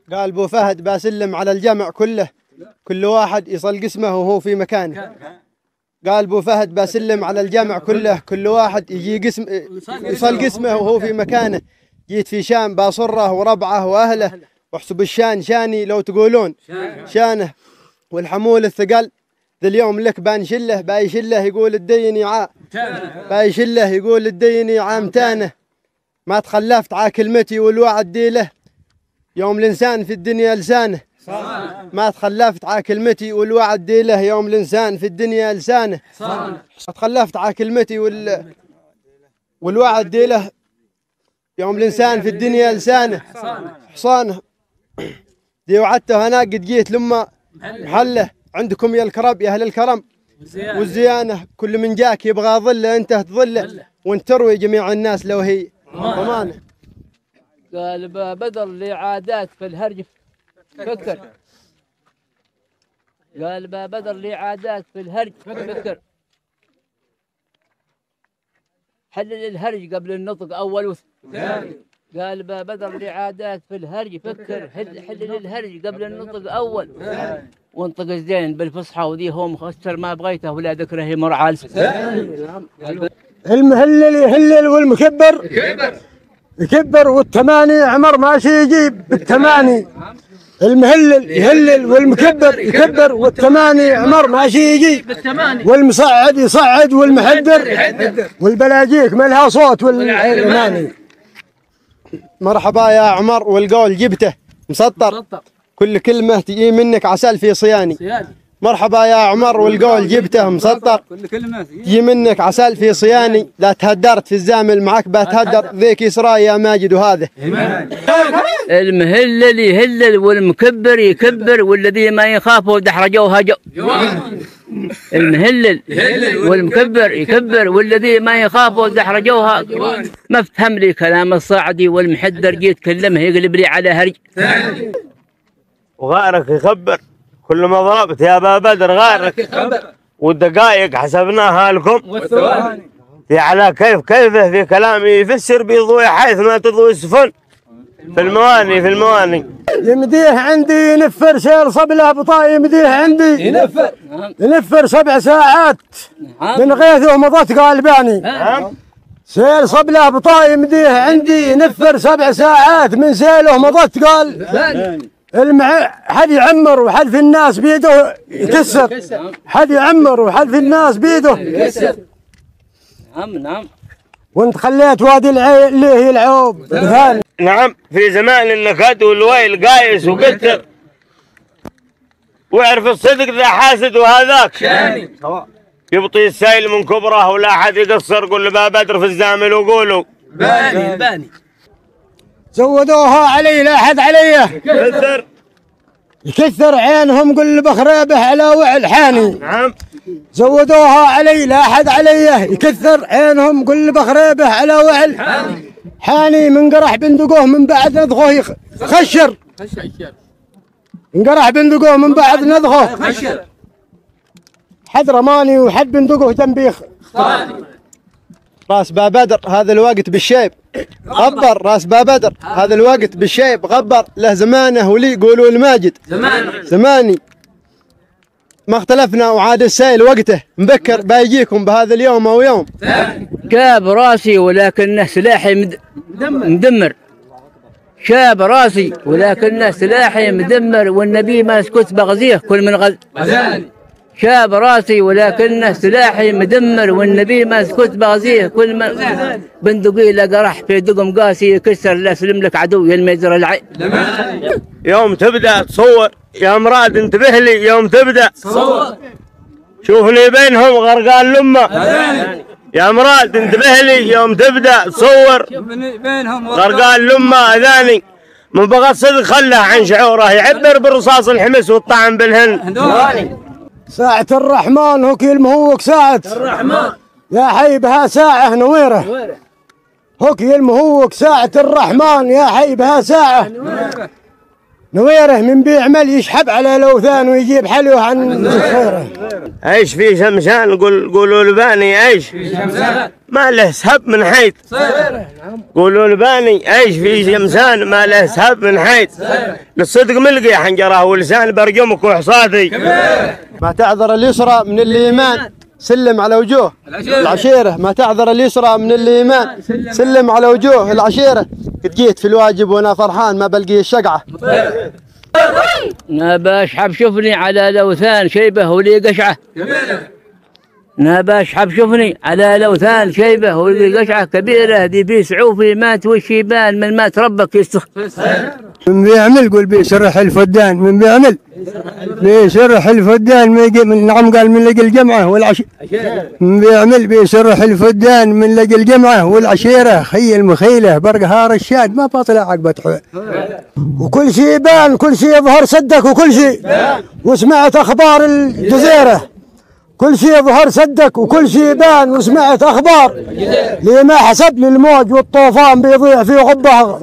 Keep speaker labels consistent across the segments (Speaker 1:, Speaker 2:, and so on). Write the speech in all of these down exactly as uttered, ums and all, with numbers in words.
Speaker 1: قال ابو فهد بسلم على الجمع كله، كل واحد يصل قسمه وهو في مكانه. قال ابو فهد بسلم على الجمع كله، كل واحد يجي قسم يصل قسمه وهو في مكانه. جيت في شام باصره وربعه واهله، واحسب الشان شاني لو تقولون شانه. والحمول الثقل ذا اليوم لك بانشله، بايشله يقول الديني عا بايشله يقول الديني عامتانه. ما تخلفت ع كلمتي والوعد ديله، يوم الانسان في الدنيا لسانه. ما تخلفت ع كلمتي والوعد ديله، يوم الانسان في الدنيا لسانه. ما تخلفت ع كلمتي وال والوعد ديله، يوم الانسان في الدنيا لسانه. حصانه دي وعدته انا قد جيت لما محله، عندكم يا الكرب يا اهل الكرم والزيانه. كل من جاك يبغى ظله انت تظله، وانت تروي جميع الناس لو هي ضمانه.
Speaker 2: قال بدر لي عادات في الهرج فكر. قال بدر لي عادات في الهرج فكر. حلل الهرج قبل النطق اول وثاني. قال بدر لي عادات في الهرج فكر. حلل الهرج قبل النطق اول وانطق الزين بالفصحى، وذي هو مخسر ما بغيته ولا ذكره يمر على
Speaker 3: المهلل يهلل والمكبر يكبر، والتماني عمر ماشي يجيب بالتماني. المهلل يهلل والمكبر يكبر، والتماني عمر ماشي يجيب بالتماني. والمصعد يصعد والمحدر، والبلاجيك ملها صوت والماني.
Speaker 1: مرحبا يا عمر والقول جبته مسطر، كل كلمة تجي منك عسل في صياني. مرحبا يا عمر والقول جبته مسطر، كل كلمة تجي منك عسل في صياني. لا تهدرت في الزامل معك بتهدر، ذيك يسرى يا ماجد وهذا.
Speaker 2: المهلل يهلل والمكبر يكبر، والذي ما يخافوا دحرجوها جو. المهلل والمكبر يكبر، والذي ما يخافوا دحرجوها. ما افهم لي كلام الصاعدي والمحدر، جيت كلمه يقلب لي على هرج.
Speaker 4: وغيرك يخبر كل ما ضربت يا ابا بدر غيرك يخبر، والدقائق حسبناها لكم والثواني. في على كيف كيفه في كلامي يفسر بيضوي حيث ما تضوي السفن في المواني في المواني.
Speaker 3: يمديه عندي ينفر سير صبله بطاي، يمديه عندي ينفر ينفر سبع ساعات من غيثه مضت قالباني. سيل صبله بطاي يمديه عندي ينفر سبع ساعات من سيله مضت قال. المع... حد يعمر وحد في الناس بيده يكسر، حد يعمر وحد في الناس بيده يكسر.
Speaker 2: نعم نعم.
Speaker 3: وانت خليت وادي العي... اللي هي العوب مثال.
Speaker 4: نعم في زمان النكد والويل قايس وقتر، واعرف الصدق ذا حاسد وهذاك شاني. يبطي السيل من كبره ولا حد يقصر، قل لبا بدر في الزامل وقولوا
Speaker 2: باني باني.
Speaker 3: زودوها علي لا حد عليه
Speaker 4: يكثر
Speaker 3: يكثر عينهم، قل بخريبه على وعل حاني.
Speaker 4: نعم
Speaker 3: زودوها علي لا حد عليه يكثر عينهم، قل بخريبه على وعل حاني. حاني من قرح بندقوه من بعد نضغوه خشر، انقرح بندقوه من بعد نضغوه خشر. حد رماني وحد بندقوه جنبي خاني.
Speaker 1: راس بابدر هذا الوقت بالشيب غبر، راس بابدر هذا الوقت بالشيب غبر. له زمانه ولي يقولوا الماجد زماني زماني. ما اختلفنا وعاد السيل وقته مبكر، بايجيكم بهذا اليوم او يوم.
Speaker 2: شاب راسي ولكنه سلاحي مد... مدمر. شاب راسي ولكنه سلاحي مدمر، والنبي ما سكت بغزيه كل من غز. شاب راسي ولكنه سلاحي مدمر، والنبي ما سكت بغزيه كل من بندقي لقرح في دقم قاسي يكسر. لا سلم لك عدو يا المجر العين.
Speaker 4: يوم تبدا تصور يا مراد انتبه لي، يوم تبدا تصور شوفني بينهم غرقان لمه. يا مراد انتبه لي، يوم تبدا تصور غرقان لمه اذاني. من بغى الصدق خله عن شعوره، يعبر بالرصاص الحمس والطعن بالهن.
Speaker 3: ساعة الرحمن هو كلمه ساعة الرحمن، يا حي بها ساعة نويرة. هو كلمه ساعة الرحمن، يا حي بها ساعة نويره من بيعمل يشحب على الاوثان ويجيب حلوه عن خيره.
Speaker 4: عيش في شمشان قول قولوا لباني عيش في شمشان ما له سحب من حيث قولوا لباني عيش في شمشان ما له سحب من حيث للصدق ملقي حنجره ولسان برجمك وحصادي.
Speaker 1: ما تعذر اليسرى من الإيمان سلم على وجوه العشيرة. ما تعذر اليسرى من الإيمان سلم على وجوه العشيرة. قد جيت في الواجب وانا فرحان ما بلقي الشقعة.
Speaker 2: نبى اشحب شوفني على الاوثان شيبه ولي قشعه. نبى اشحب شوفني على الاوثان شيبه ولي قشعه كبيره ذي في سعوفي مات والشيبان من مات ربك يستخ.
Speaker 3: من بيعمل قول بيسرح الفدان من بيعمل بيسرح الفدان من نعم قال من لقي الجمعه والعشيره. من بيعمل بيسرح الفدان من لقي الجمعه والعشيره خي المخيله برقهار الشاد ما بطلع عقبه حوال. وكل شيء يبان كل شيء يظهر صدق وكل شيء وسمعت اخبار الجزيره. كل شيء يظهر صدق وكل شيء يبان وسمعت اخبار لما حسب للموج والطوفان بيضيع في غبه.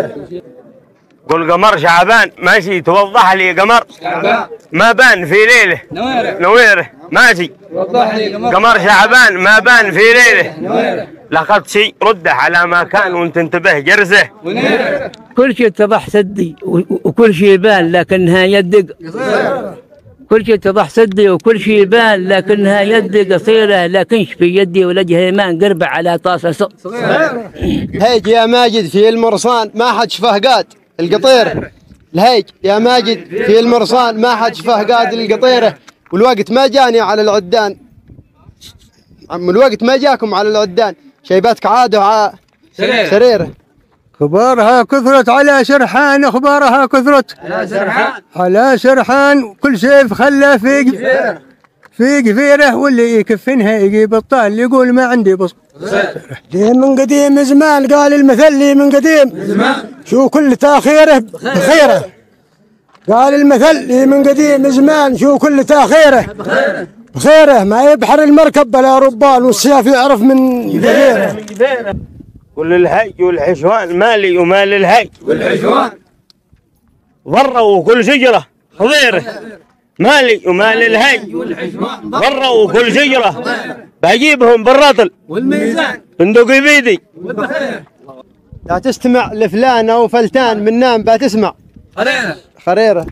Speaker 4: قول قمر شعبان ماشي توضح لي قمر ما بان في ليله نويره نويره ماشي توضح لي قمر قمر شعبان ما بان في ليله لقد شيء رده على ما كان وانت انتبه جرسه.
Speaker 2: كل شيء اتضح سدي وكل شيء يبان لكنها يدق. كل شيء اتضح سدي وكل شيء يبان لكنها يد قصيره لكنش في يدي ولجها ايمان قربع على طاسه صغيره.
Speaker 1: الهيج يا ماجد في المرصان ما حد شفاه قاد القطيره. الهيج يا ماجد في المرصان ما حد شفاه قاد القطيره. والوقت ما جاني على العدان عم الوقت ما جاكم على العدان شيباتك عاده ع سريره.
Speaker 3: كبارها كثرت على سرحان اخبارها كثرت على سرحان على سرحان كل سيف خلى في في قفيره واللي يكفنها يجيب الطال يقول ما عندي بص. ليه من قديم زمان قال المثل لي من قديم زمان شو كل تاخيره بخيره. قال المثل لي من قديم زمان شو كل تاخيره بخيره ما يبحر المركب بلا ربان والسياف يعرف من قديره.
Speaker 4: كل الهج والحشوان مالي ومال الهج والحشوان ضروا كل شجره خضيره مالي ومال الهج والحشوان ضروا كل شجره بجيبهم بالرطل والميزان بندقي بيدي.
Speaker 1: لا تستمع لفلان او فلتان من نام بتسمع خريره خريره.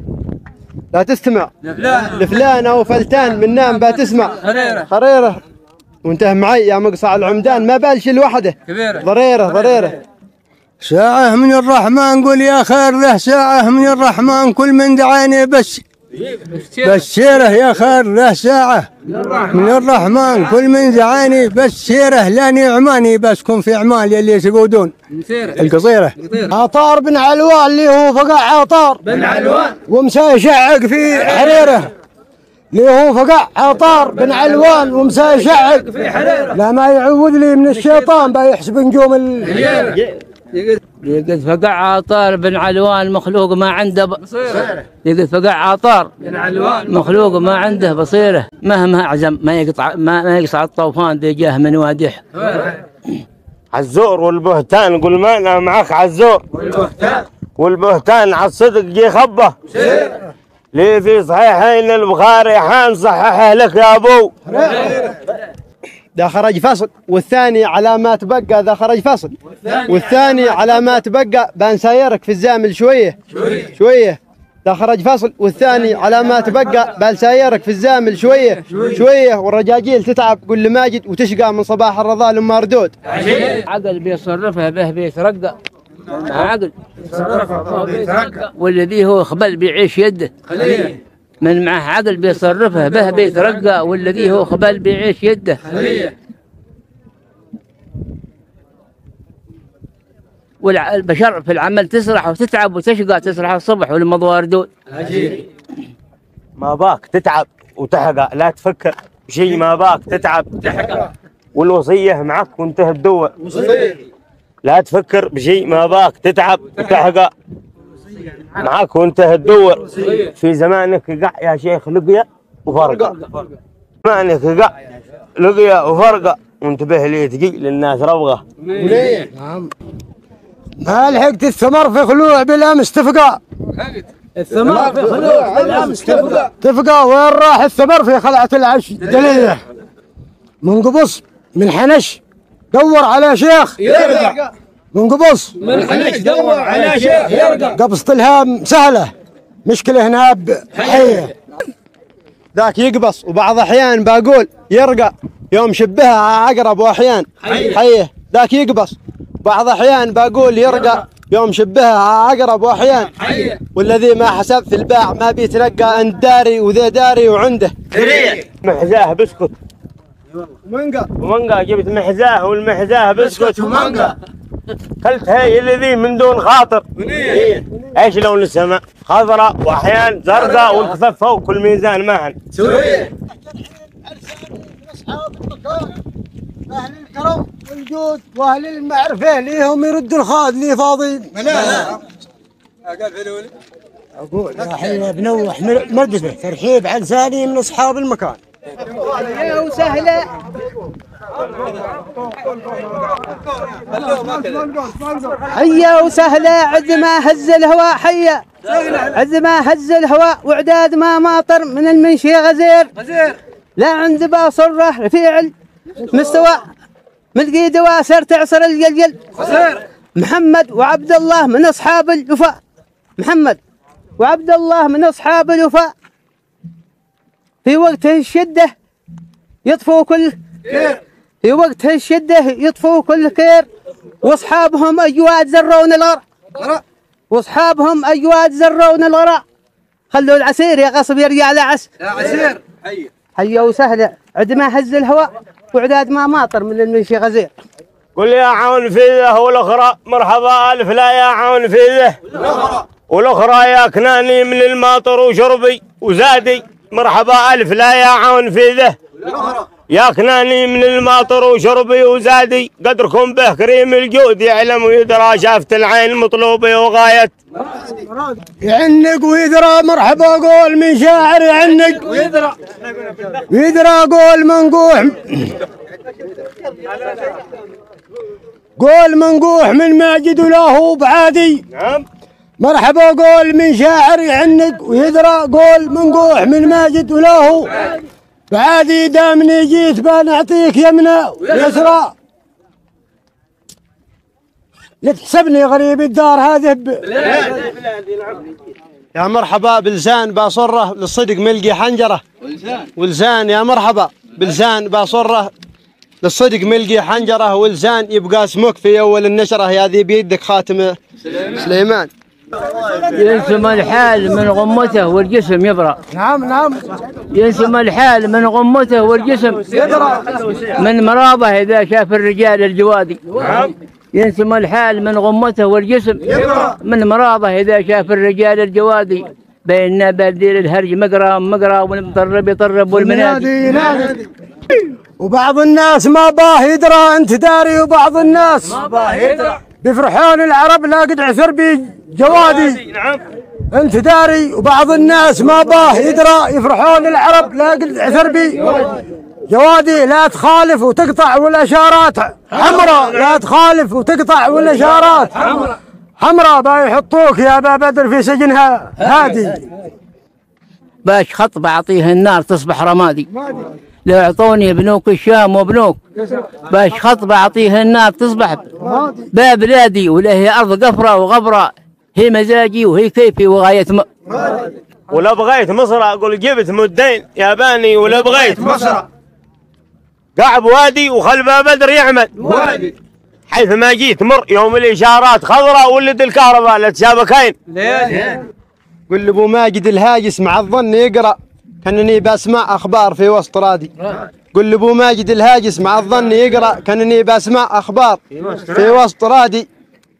Speaker 1: لا تستمع لفلان او فلتان من نام بتسمع خريره خريره. وانتهى معي يا مقصع العمدان ما بالش لوحده ضريره ضريره.
Speaker 3: ساعة من الرحمن قل يا خير له ساعة من الرحمن كل من دعاني بس بشيره يا خير له ساعة من الرحمن كل من دعاني بشيره لا نعماني بس كن في اعمال يلي تقودون القصيرة. عطار بن علوان اللي هو فقع عطار بن علوان ومسا يشعق في حريره. اللي هو فقع عطار بن علوان ومسا يشعق في حريره. لا ما يعوذ لي من الشيطان بيحسب نجوم الليل.
Speaker 2: يقد فقع عطار بن علوان مخلوق ما عنده بصيره. يقد فقع عطار بن علوان مخلوق ما عنده بصيره مهما اعزم ما يقطع ما, ما يقطع الطوفان ذي جاه من وادح.
Speaker 4: عالزور والبهتان قل ما انا معك عالزور والبهتان والبهتان على الصدق جي خبه ليه في صحيحين البخاري حان صححه لك يا ابو.
Speaker 1: ذا خرج فصل والثاني على ما تبقى ذا خرج فصل والثاني على ما تبقى بنسايرك في الزامل شويه شويه. ذا خرج فصل والثاني على ما تبقى بنسايرك في الزامل شويه شويه. والرجاجيل تتعب قل لماجد وتشقى من صباح الرضا لما ردود.
Speaker 2: عقل بيصرفها به بيترقى عقل يصرفها بيترقى والذي هو خبل بيعيش يده. من معه عقل بيصرفه به بيترقى والذي هو خبل بيعيش يده. والبشر في العمل تسرح وتتعب وتشقى تسرح الصبح والمضوار دود.
Speaker 4: ما باك تتعب وتحقى لا تفكر شيء ما باك تتعب وتحقى والوصية معك وانتهى الدور. لا تفكر بشيء ما باك تتعب وتحقى معك وانتهى الدور. في زمانك قع يا شيخ لقيا وفرقة زمانك قع لقيا وفرقة وانتبه لي تقي للناس ربغة.
Speaker 3: ما لحقت الثمر في خلوع بالامس تفقى.
Speaker 2: الثمر في خلوع بالامس تفقى.
Speaker 3: تفقى وين راح الثمر في خلعة العش دليله. من قبص من حنش دور على شيخ يرقى. من قبص
Speaker 2: من حنش دور على شيخ يرقى.
Speaker 3: قبصة الهام سهلة مشكلة هنا بحية.
Speaker 1: ذاك يقبص وبعض احيان بقول يرقى يوم شبهها عقرب واحيان حيه. ذاك يقبص بعض احيان بقول يرقى يوم شبهها عقرب واحيان حيه. والذي ما حسب في الباع ما بيتلقى انت داري وذا داري وعنده
Speaker 4: دريع. محزاه بسكت
Speaker 1: ومنقى
Speaker 4: ومنقى. جبت محزاه والمحزاه بسكت ومنقى. قلت هاي الذي من دون خاطر. ايش لون السماء؟ خضراء واحيان زرقاء والكفف فوق كل ميزان معا.
Speaker 3: سوريا. اهل الكرم والجود واهل المعرفه ليهم يردوا الخاد لي فاضيين. لا لا اقول يا حي بنوح مردفه ترحيب على لساني من اصحاب المكان.
Speaker 2: يا وسهلا. حيا وسهلا عد ما هز الهواء حيا. عد ما هز الهواء وعداد ما ماطر من المنشي غزير. لا عند باصره رفيع مستوى ملقي دواسر تعصر الجلجل. محمد وعبد الله من اصحاب الوفاء. محمد وعبد الله من اصحاب الوفاء. في وقت الشده يطفوا كل خير. في وقت الشده يطفوا كل خير. واصحابهم اجواد زرون الغرق. واصحابهم اجواد زرون الغراء. خلوا العسير يا غصب يرجع لعس. يا عسير حي حيا وسهلا عد ما هز الهواء وعداد ما ماطر من المنشي غزير.
Speaker 4: قل يا عون في ذه والاخرى مرحبا الف لا يا عون في ذه والاخرى يا كناني من الماطر وشربي وزادي. مرحبا الف لا يا عون في ذه يا كناني من الماطر وشربي وزادي. قدركم به كريم الجود يعلم ويدرى شافت العين مطلوبي وغاية.
Speaker 3: يعنق ويدرى مرحبا قول من شاعر يعنق ويدرى ويدرى قول منقوح قول منقوح من ماجد وله بعادي.
Speaker 4: نعم.
Speaker 3: مرحبا قول من شاعر يعنق ويدرى قول منقوح من ماجد وله بعادي. دامني جيت بنعطيك يمنى ويسرى. لا تحسبني غريب الدار هذه ب...
Speaker 1: يا مرحبا بلسان باصره للصدق ملقي حنجره. ولسان يا مرحبا بلسان باصره للصدق ملقي حنجره. ولسان يبقى اسمك في اول النشره يا ذي بيدك خاتم سليمان.
Speaker 2: ينسم الحال من غمته والجسم يبرأ.
Speaker 3: نعم نعم.
Speaker 2: ينسم الحال من غمته والجسم يبرأ من مرابه إذا شاف الرجال الجوادي.
Speaker 4: نعم.
Speaker 2: ينسم الحال من غمته والجسم يبرأ من مرابه إذا شاف الرجال الجوادي. بيننا بديل الهرج مقرا مقرا والمطرب يطرب والمنادي ينادي.
Speaker 3: وبعض الناس ما باه يدرى انت داري. وبعض الناس
Speaker 2: ما باه يدرى
Speaker 3: بفرحون العرب لا قد عثر بي جوادي.
Speaker 4: نعم.
Speaker 3: انت داري. وبعض الناس ما باه يدرى يفرحون العرب لا قد عثر بي جوادي. لا تخالف وتقطع والاشارات حمراء. لا تخالف وتقطع والاشارات حمراء. بيحطوك يا ابا بدر في سجنها هادي.
Speaker 2: باش خط بعطيه النار تصبح رمادي. لو اعطوني بنوك الشام وبنوك باش خط بعطيه النار تصبح باب بلادي. ولا هي ارض قفره وغبره. هي مزاجي وهي كيفي وغايه م...
Speaker 4: ولا بغيت مصر اقول جبت مدين يا باني. ولا بغيت مصر قاعد وادي وخل باب بدر يعمل وادي. حيث ما جيت مر يوم الاشارات خضراء ولد الكهرباء لا تشابكين.
Speaker 1: قل لابو ماجد الهاجس مع الظن يقرا كانني بسمع اخبار في وسط رادي. قل لابو ماجد الهاجس مع الظن يقرا كانني بسمع اخبار في وسط رادي.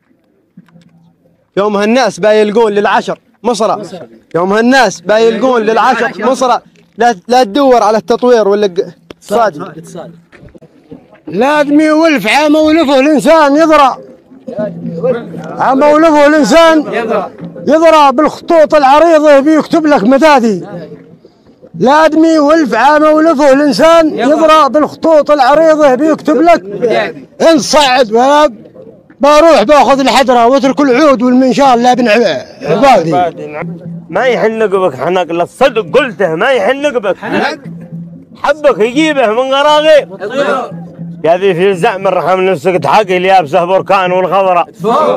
Speaker 1: يوم هالناس بايلقون للعشر مصر. يوم هالناس بايلقون للعشر مصر. لا لا تدور على التطوير ولا صادي.
Speaker 3: لازم يولف عام ولفه الانسان يضرى. عام ولفه الانسان يضرى بالخطوط العريضه بيكتب لك مدادي. لازم يولف عام ولفه الانسان يضرى بالخطوط العريضه بيكتب لك. ان صعد ولا بروح باخذ الحدره واترك العود والمنشار لابن عبادي.
Speaker 4: ما يحن نقبك حنق، للصدق قلته ما يحن نقبك حنق، حبك يجيبه من غراغي هذه في زعم الرحم نفسك تحقي اليابسه بركان والخضراء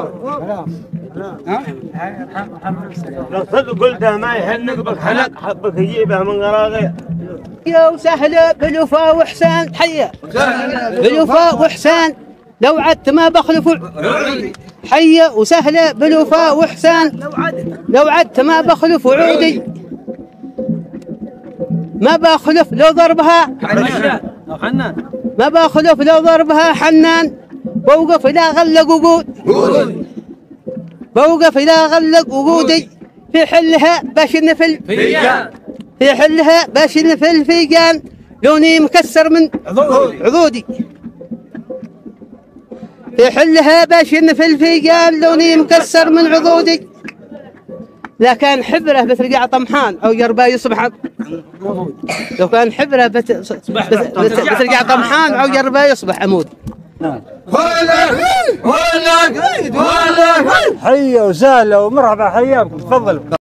Speaker 4: للصدق قلته ما يحن نقبك حنق، حبك يجيبه من غراغي.
Speaker 5: يا وسهلا بالوفاء وحسان حيا بالوفاء وحسان لو عدت ما بخلف حيا وسهلا بالوفاء وحسان لو عدت ما بخلف وعودي ما بخلف لو ضربها ما بخلف لو ضربها حنان بوقف إلى غلق وقود بوقف إلى غلق وقودي في حلها باش نفل في حلها باش نفل فيجان لوني مكسر من عضودي في حلها باش نفل فيجان لوني مكسر من عضودي لا كان حبره بترجع طمحان او يربا يصبح لو كان حبره بت... بترجع طمحان او يربا يصبح عمود.
Speaker 3: حيا وسهلا ومرحبا حياكم تفضلوا.